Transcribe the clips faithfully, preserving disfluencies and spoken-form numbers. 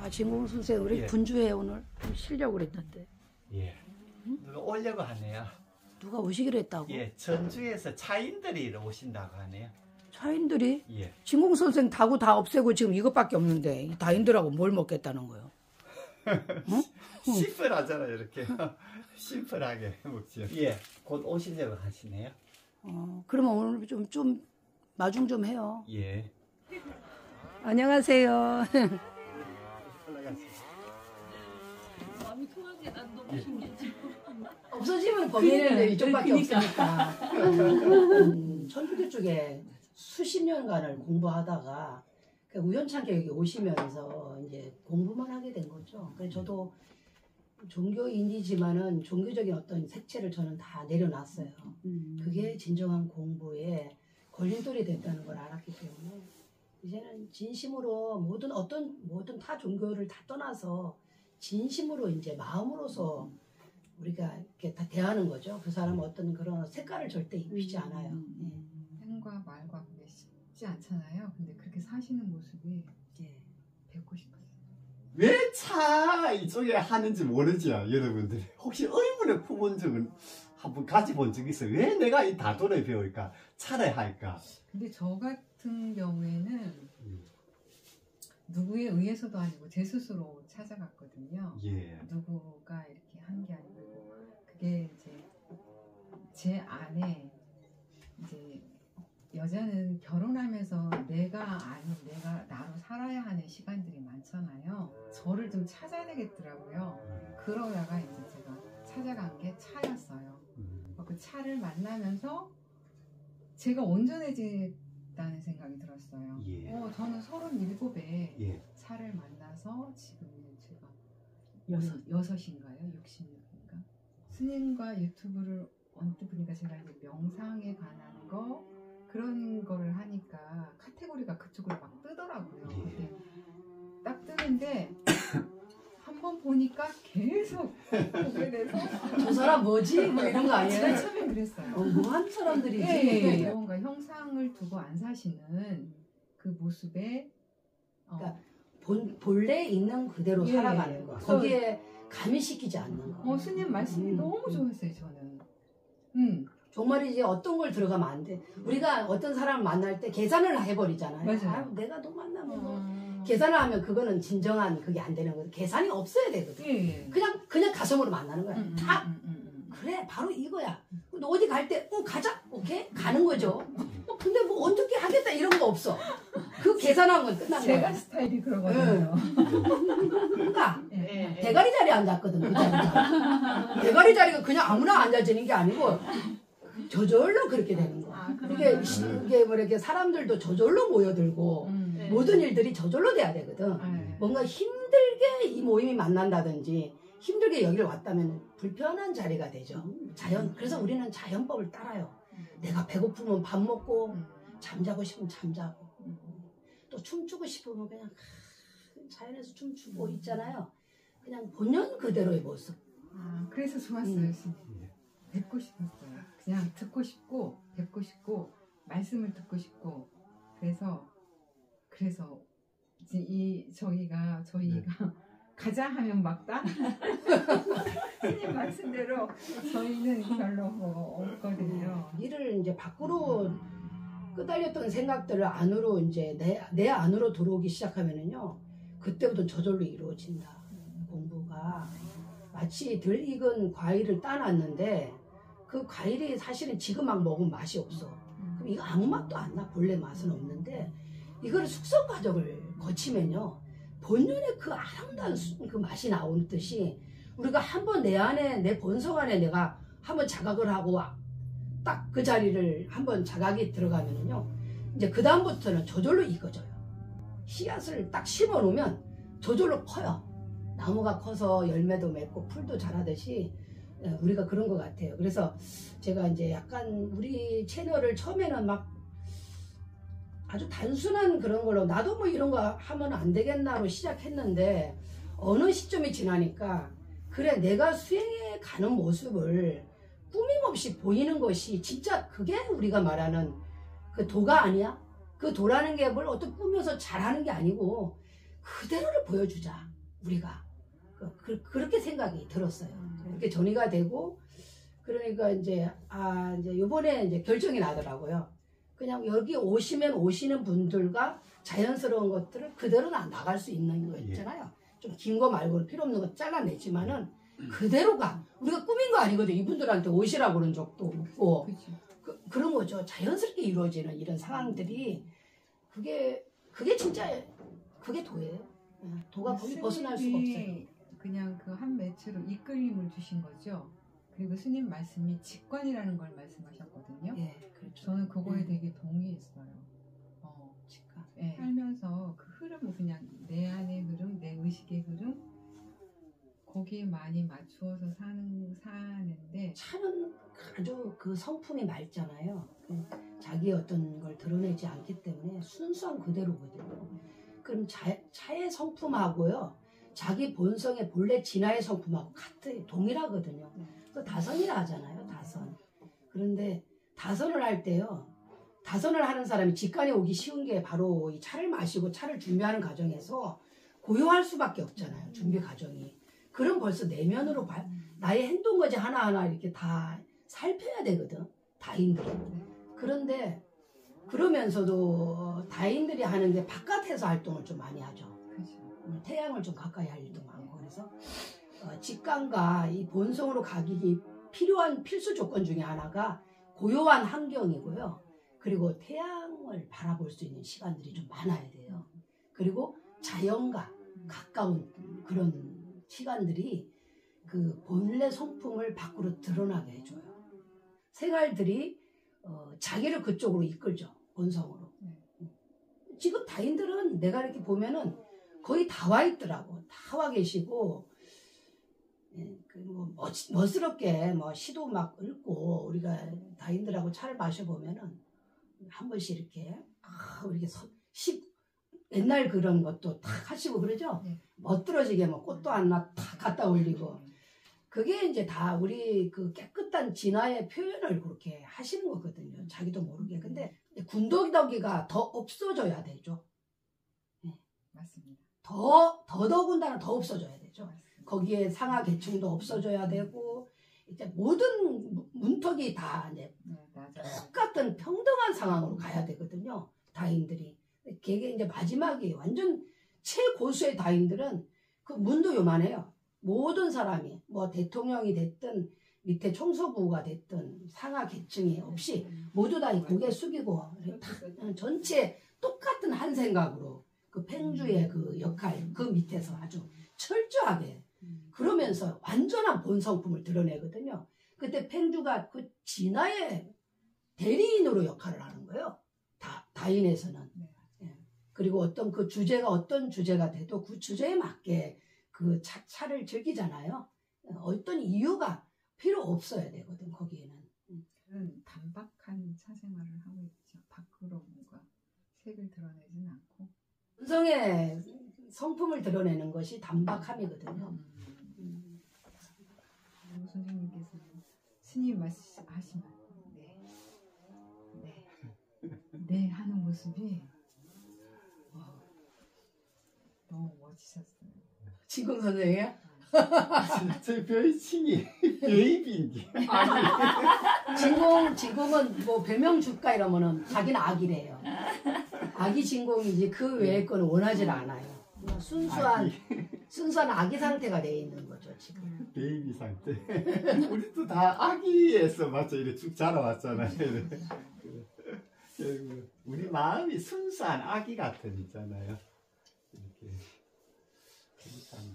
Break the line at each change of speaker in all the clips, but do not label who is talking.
아, 진공 선생 우리
예.
분주해 오늘 좀 쉬려고 그랬는데.
예.
응?
누가 오려고 하네요.
누가 오시기로 했다고?
예. 전주에서 차인들이 오신다고 하네요.
차인들이?
예.
진공 선생 다고 다 없애고 지금 이것밖에 없는데 이 다인들하고 뭘 먹겠다는 거예요? 응?
심플하잖아요, 이렇게. 심플하게 먹죠. 예. 곧 오시려고 하시네요.
어, 그러면 오늘 좀, 좀 마중 좀 해요.
예.
안녕하세요.
마음이 통한 게 난 너무 신기해.
없어지면 범인은
그래,
이쪽밖에
그러니까.
없으니까. 음, 천주교 쪽에 수십 년간을 공부하다가 그 우연찮게 여기 오시면서 이제 공부만 하게 된 거죠. 그래서 저도 종교인이지만은 종교적인 어떤 색채를 저는 다 내려놨어요.
음.
그게 진정한 공부에 걸림돌이 됐다는 걸 알았기 때문에 이제는 진심으로 모든 어떤 모든 타 종교를 다 떠나서 진심으로 이제 마음으로서 우리가 이렇게 다 대하는 거죠. 그 사람은 어떤 그런 색깔을 절대 입히지 않아요. 예.
행과 말과 그게 쉽지 않잖아요. 근데 그렇게 사시는 모습이
예.
뵙고 싶었어요.
왜 차 이쪽에 하는지 모르지요, 여러분들이. 혹시 의문을 품은 적은 한번 가져본 적 있어요? 왜 내가 이 다도를 배울까? 차를 할까?
근데 저 같은 경우에는
음.
누구에 의해서도 아니고 제 스스로 찾아갔거든요.
예.
누구가 이렇게 한 게 아니고 그게 이제 제 안에 이제 여자는 결혼하면서 내가 아닌 내가 나로 살아야 하는 시간들이 많잖아요. 저를 좀 찾아야 되겠더라고요. 그러다가 이제 제가 찾아간 게 차였어요.
음.
그 차를 만나면서 제가 온전해졌다는 생각이 들었어요.
예.
어, 저는 서른일곱에
예.
차를 만나서 지금 제가
여섯.
여섯인가요? 육십육인가? 스님과 유튜브를 언뜻 보니까 제가 이제 명상에 관한 거 그런 거를 하니까 카테고리가 그쪽으로 막 뜨더라고요.
예.
근데 딱 뜨는데 한 번 보니까 계속 보게 돼서
저 사람 뭐지? 뭐 이런 거
제가
아니에요?
처음에 그랬어요.
어, 뭐한 사람들이지?
예, 예. 뭔가 형상을 두고 안 사시는 그 모습에 어,
그러니까 본, 본래 있는 그대로
예,
살아가는 거.
그래서-
거기에 가미시키지 않는 거.
어, 스님 말씀이
음,
너무
음.
좋았어요, 저는. 음,
정말이지 어떤 걸 들어가면 안 돼. 우리가 어떤 사람을 만날 때 계산을 해버리잖아요.
맞아요.
아유, 내가 너 만나면 뭐.
어,
계산을 하면 그거는 진정한 그게 안 되는 거죠. 계산이 없어야 되거든.
예, 예.
그냥 그냥 가성으로 만나는 거야.
음, 음,
다
음, 음, 음.
그래 바로 이거야. 너 어디 갈 때 어 가자 오케이 가는 거죠. 어, 근데 뭐 어떻게 하겠다 이런 거 없어. 그 계산한 건 끝난
제가
거야.
스타일이 그러거든요.
그러니까
예, 예.
대가리 자리에 앉았거든. 그 자리가. 대가리 자리가 그냥 아무나 앉아지는 게 아니고 저절로 그렇게 되는 거야.
아,
이게
그러네요.
시- 이게 뭐 이렇게 사람들도 저절로 모여들고
음,
네.
모든 일들이 저절로 돼야 되거든.
예.
뭔가 힘들게 이 모임이 만난다든지 힘들게 여기를 왔다면 불편한 자리가 되죠. 자연. 그래서 우리는 자연법을 따라요. 내가 배고프면 밥 먹고
음,
잠자고 싶으면 잠자고
음.
또 춤추고 싶으면 그냥 자연에서 춤추고 있잖아요. 그냥 본연 그대로의 모습.
아, 그래서 좋았어요,
음.
스님. 뵙고 싶었어요. 그냥 듣고 싶고, 뵙고 싶고, 말씀을 듣고 싶고, 그래서, 그래서, 이제 이, 저희가, 저희가, 가자 하면 막다? 스님 말씀대로 저희는 별로 뭐 없거든요.
이를 이제 밖으로 끄달렸던 생각들을 안으로 이제 내, 내 안으로 들어오기 시작하면은요, 그때부터 저절로 이루어진다. 공부가 마치 덜 익은 과일을 따놨는데 그 과일이 사실은 지금 막 먹으면 맛이 없어. 그럼 이거 아무 맛도 안 나. 본래 맛은 없는데 이거를 숙성 과정을 거치면요, 본연의 그 아름다운 수- 그 맛이 나오는 듯이 우리가 한번 내 안에 내 본성 안에 내가 한번 자각을 하고 딱 그 자리를 한번 자각이 들어가면은요, 이제 그 다음부터는 저절로 익어져요. 씨앗을 딱 심어 놓으면 저절로 커요. 나무가 커서 열매도 맺고 풀도 자라듯이 우리가 그런 것 같아요. 그래서 제가 이제 약간 우리 채널을 처음에는 막 아주 단순한 그런 걸로 나도 뭐 이런 거 하면 안 되겠나로 시작했는데 어느 시점이 지나니까 그래 내가 수행해 가는 모습을 꾸밈없이 보이는 것이 진짜 그게 우리가 말하는 그 도가 아니야? 그 도라는 게 뭘 어떤 꾸며서 잘하는 게 아니고 그대로를 보여주자. 우리가 그, 그, 그렇게 생각이 들었어요. 그렇게 전이가 되고 그러니까 이제 아 이제 요번에 이제 결정이 나더라고요. 그냥 여기 오시면 오시는 분들과 자연스러운 것들을 그대로 나, 나갈 수 있는 거 있잖아요. 좀 긴 거 말고 필요 없는 거 잘라내지만은 그대로가 우리가 꾸민 거 아니거든. 이분들한테 오시라고 그런 적도 없고 그, 그런 거죠. 자연스럽게 이루어지는 이런 상황들이 그게 그게 진짜 그게 도예요. 도가 거기 벗어날 수가 없어요.
그냥 그 한 매체로 이끌림을 주신 거죠. 그리고 스님 말씀이 직관이라는 걸 말씀하셨거든요.
예, 그렇죠.
저는 그거에
예.
되게 동의했어요. 어,
직관.
예. 살면서 그 흐름을 그냥 내 안의 흐름, 내 의식의 흐름 거기에 많이 맞추어서 사는 사는데
차는 아주 그 성품이 맑잖아요. 그 자기 어떤 걸 드러내지 않기 때문에 순수한 그대로거든요. 그럼 자, 차의 성품하고요, 자기 본성의 본래 진화의 성품하고 같은 동일하거든요. 그 다선이라 하잖아요, 다선. 그런데 다선을 할 때요, 다선을 하는 사람이 직관에 오기 쉬운 게 바로 이 차를 마시고 차를 준비하는 과정에서 고요할 수밖에 없잖아요, 준비 과정이. 그럼 벌써 내면으로 바, 나의 행동거지 하나하나 이렇게 다 살펴야 되거든, 다인들은. 그런데 그러면서도 다인들이 하는 게 바깥에서 활동을 좀 많이 하죠. 태양을 좀 가까이 할 일도 많고. 그래서 어, 직관과 이 본성으로 가기 필요한 필수 조건 중에 하나가 고요한 환경이고요. 그리고 태양을 바라볼 수 있는 시간들이 좀 많아야 돼요. 그리고 자연과 가까운 그런 시간들이 그 본래 성품을 밖으로 드러나게 해줘요. 생활들이 어, 자기를 그쪽으로 이끌죠. 본성으로. 지금 다인들은 내가 이렇게 보면은 거의 다 와 있더라고. 다 와 계시고, 예, 그 뭐 멋스럽게 뭐 시도 막 읊고 우리가 다인들하고 차를 마셔보면은 한 번씩 이렇게 아 이렇게 서, 시, 옛날 그런 것도 탁 하시고 그러죠.
네.
멋들어지게 뭐 꽃도 하나 탁 갖다 올리고. 그게 이제 다 우리 그 깨끗한 진화의 표현을 그렇게 하시는 거거든요. 자기도 모르게. 근데 군더더기가 더 없어져야 되죠.
맞습니다.
더, 더더군다나 더 없어져야 되죠.
맞습니다.
거기에 상하 계층도 없어져야 되고, 이제 모든 문턱이 다 이제
네, 맞아요.
똑같은 평등한 상황으로 가야 되거든요. 다인들이. 그게 이제 마지막이 완전 최고수의 다인들은 그 문도 요만해요. 모든 사람이 뭐 대통령이 됐든 밑에 청소부가 됐든 상하 계층이 없이 모두 다 이 고개 숙이고 전체 똑같은 한 생각으로 그 팽주의 그 역할 그 밑에서 아주 철저하게 그러면서 완전한 본성품을 드러내거든요. 그때 팽주가 그 진화의 대리인으로 역할을 하는 거예요. 다, 다인에서는. 예. 그리고 어떤 그 주제가 어떤 주제가 돼도 그 주제에 맞게 그 차, 차를 즐기잖아요. 어떤 이유가 필요 없어야 되거든, 거기에는.
저는 단박한 사생활을 하고 있죠. 밖으로 뭔가 색을 드러내진 않고.
본성의 성품을 드러내는 것이 단박함이거든요.
음. 그리고 선생님께서는 스님 말씀하시면 네, 네, 네 하는 모습이 와, 너무 멋지셨어요.
지금 선생님?
제 별칭이 베이비인데.
진공, 진공은 뭐 별명 줄까 이러면은 자기는 아기래요. 아기 진공이지 그 외의 거는 원하질 않아요. 그냥 순수한,
아기.
순수한 아기 상태가 돼 있는 거죠, 지금.
베이비 상태. 우리도 다 아기에서 맞죠? 이렇게 쭉 자라왔잖아요. 이렇게. 그리고 우리 마음이 순수한 아기 같은 있잖아요. 이렇게. 참.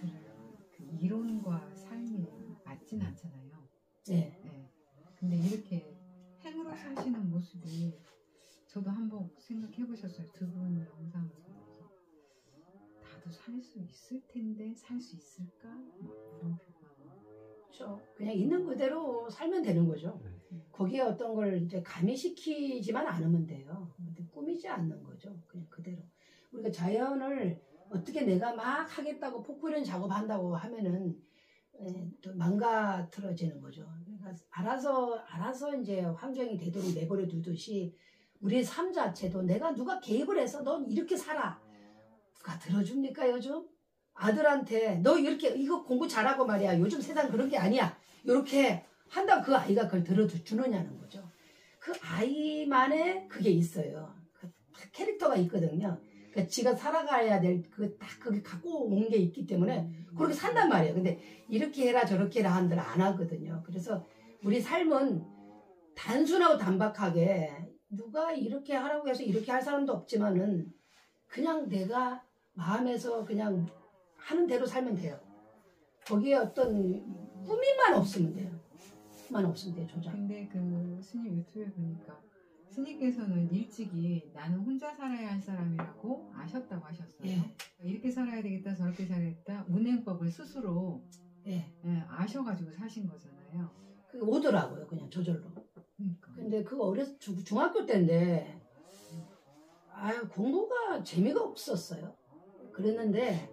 그 이론과 삶이 맞진 않잖아요.
네.
네. 근데 이렇게 행으로 사시는 모습이 저도 한번 생각해 보셨어요. 두 분 영상을 보면서 나도 살 수 있을 텐데 살 수 있을까? 막 물음표가.
그렇죠. 그냥 있는 그대로 살면 되는 거죠. 거기에 어떤 걸 이제 가미시키지만 않으면 돼요. 근데 꾸미지 않는 거죠. 그냥 그대로. 우리가 자연을 어떻게 내가 막 하겠다고 폭포련 작업한다고 하면은 에, 또 망가뜨려지는 거죠. 그러니까 알아서 알아서 이제 환경이 되도록 내버려 두듯이 우리의 삶 자체도 내가 누가 개입을 해서 넌 이렇게 살아 누가 들어줍니까 요즘? 아들한테 너 이렇게 이거 공부 잘하고 말이야. 요즘 세상 그런 게 아니야. 이렇게 한다고 그 아이가 그걸 들어주느냐는 거죠. 그 아이만의 그게 있어요. 그 캐릭터가 있거든요. 그러니까 지가 살아가야 될 그 딱 그게 갖고 온 게 있기 때문에 그렇게 산단 말이에요. 근데 이렇게 해라 저렇게 해라 한들 안 하거든요. 그래서 우리 삶은 단순하고 단박하게 누가 이렇게 하라고 해서 이렇게 할 사람도 없지만은 그냥 내가 마음에서 그냥 하는 대로 살면 돼요. 거기에 어떤 꾸밈만 없으면 돼요. 만 없으면 돼요. 조작.
근데 그 스님 유튜브에 보니까 스님께서는 일찍이 나는 혼자 살아야 할 사람이라고 아셨다고 하셨어요.
예.
이렇게 살아야 되겠다 저렇게 살아야겠다 운행법을 스스로
예.
예, 아셔가지고 사신 거잖아요.
그 오더라고요. 그냥 저절로.
그러니까.
근데 그거 어렸 중- 중학교 때인데 아유 공부가 재미가 없었어요. 그랬는데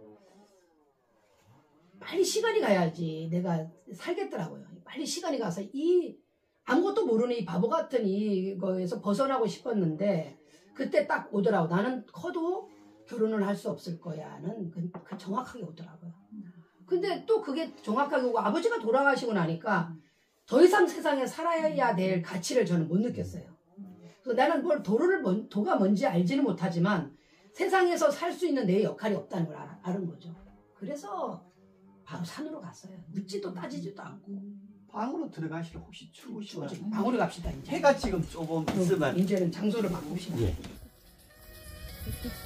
빨리 시간이 가야지 내가 살겠더라고요. 빨리 시간이 가서 이 아무것도 모르는 이 바보 같은 이거에서 벗어나고 싶었는데 그때 딱 오더라고. 나는 커도 결혼을 할 수 없을 거야는 그, 그 정확하게 오더라고요. 근데 또 그게 정확하게 오고 아버지가 돌아가시고 나니까 더 이상 세상에 살아야 될 가치를 저는 못 느꼈어요. 그래서 나는 뭘 도를 뭔, 도가 뭔지 알지는 못하지만 세상에서 살 수 있는 내 역할이 없다는 걸 알아, 알은 거죠. 그래서 바로 산으로 갔어요. 묻지도 따지지도 않고.
방으로 들어가시러 혹시 추우시나요?
지금 방으로 갑시다 이제.
해가 지금 조금 있으면
이제는 장소를 바꿉시다.
예.